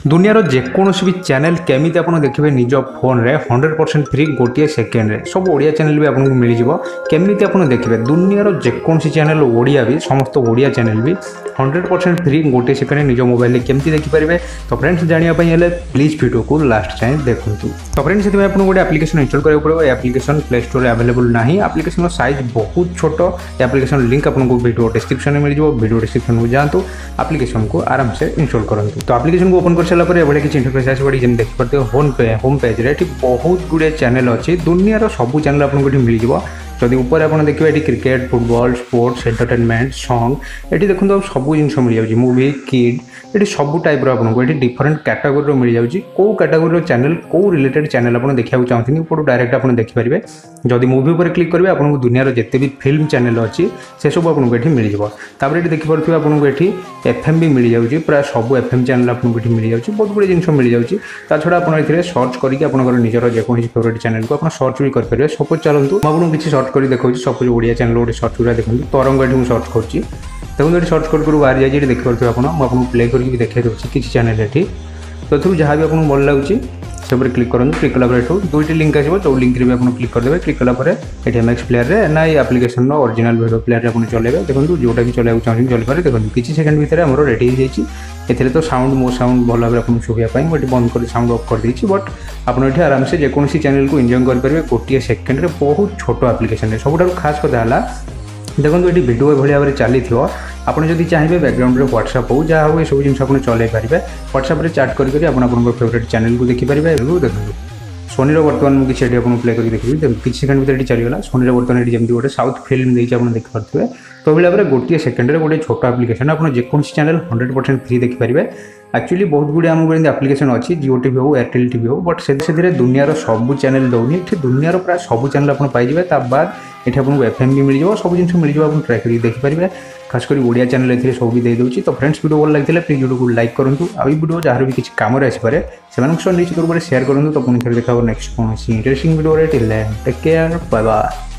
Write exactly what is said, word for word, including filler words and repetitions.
दुनियार जेकोसी भी चैनल केमी आप देखिए निज फोन रे हंड्रेड परसेंट फ्री गोटे सेकेंड रे सब ओडिया चैनल भी आपको मिल जाव केमी आप देखिए दुनियार जेकोसी चैनल ओडिया भी समस्त ओडिया चैनल भी हंड्रेड परसेंट फ्री गोटे सेकेंड निज मोबाइल केमती देखिपारे। तो फ्रेंड्स जानापी प्लीज वीडियो को लास्ट टाइम देखूँ। तो फ्रेंड्स से आपको गोटे एप्लिकेशन इंस्टॉल करा पड़ो। एप्लिकेशन प्ले स्टोर में अवेलेबल ना। एप्लिकेशन साइज बहुत छोट। एप्लिकेशन लिंक आपको वीडियो डिस्क्रिप्शन में मिल जाए। वीडियो डिस्क्रिप्शन को जातु एप्लिकेशन को आराम से इंस्टॉल करूँ। तो एप्लिकेशन को ओपन कर सारा पर किसी इंटरफेस आस देखिए होम पे होम पेज रे बहुत गुड़े चैनल अच्छी दुनियार सब चैनल आपको मिल जाए। जदि ऊपर आप देखिए ये cricket football sports entertainment song ये देखो सब जिन मिल जाए मूवी किड ये सब टाइप आपको ये डिफरेंट कैटेगोरी मिल जाए। कौ कैटेगोरी चैनल कौ रिलेटेड चैनल आप देखा चाहते ऊपर डायरेक्ट आप देखिपारे। जदि मूवी पर क्लिक करेंगे आपको दुनियार जिते भी फिल्म चैनल अच्छी से सब आपको ये मिल जाए। ये देखिपे आपको ये एफएम भी मिल जाए प्राय सब एफएम चैनल आपको ये मिल जाए। बहुत गुड़े जिन मिल जाए। ता छड़ा आप सर्च करके आप निजर जेको फेवरेट चैनल को आप सर्च भी करेंगे। सपोज चलतु आपको किसी सर्च कर देखा सपोज ओडिया चैनल गोटे सर्च कर देखो तरंग ये मुझे सर्च कर देखो ये सर्च कर बाहर जाइए देखिए आपको प्ले करके देखा दूसरी किसी चैनल ये तो जहाँ भी आपको भल लगुच से क्लिक करूँ। क्लिक कला दुईट लिंक आसो जो लिंक भी आप क्लिक करदे। क्लिक कलापर ये एम एक्स प्लेयर रे ना ये एप्लिकेशन ओरिजिनल वीडियो प्लेयर आप चलेंगे। देखो जोटा भी चलाइक चाहिए चलपारे। देखो किसी सेकंड भितर आम रेडी हो जाए। तो साउंड मो साउंड भल भाव आपको शुभापी मुझे बंद कर साउंड ऑफ कर देती। बट आपड़ ये आराम से जेकोसी चैनल को एंजॉय करेंगे गोटे सेकेंड रे बहुत छोट एप्लिकेशन। सब खास कथा है देखो ये वीडियो भाई भाव चली आपड़ जब चाहिए बैकग्राउंड में व्हाट्सएप हो जहाँ हो सब जिन आपको चल पारे। व्हाट्सएप में चैट करके आप फेवरेट चैनल को देखिपारे। देखो सोनी बर्तमान किसी आपको प्ले करके देखिए देखो किसी सेकंड भर चलीगला। सोनी बर्तमान ये जमी गोटे साउथ फिल्म देखिए आप देखिपे। तो भाई भाव में गोटे सेकेंड में गोटे छोट एप्लिकेशन आप जेकोसी चैनल हंड्रेड परसेंट फ्री देखिपारे। एक्चुअली बहुत गुड़े आमको एप्लिकेशन अच्छी जियो टीवी हो एयरटेल टीवी हो बट से दुनियार सब चैनल दौनी ये दुनियार प्राय सब चैनल आप पाइबे। बाद ये आपको एफएम भी मिल जाए सब जिन मिल जाए। आप ट्राए करके देखिपारे। खासकर ओडिया चैनल ए सब भी दे दूँ। तो फ्रेंड्स वीडियो भल लगी प्लीज वीडियो को लाइक करूँ। आ वीडियो जहाँ भी किसी कम आसपे से निश्चित रूप से शेयर करूँ। तो पुणी थे देखा नेक्स्ट कौन interesting video take care bye bye.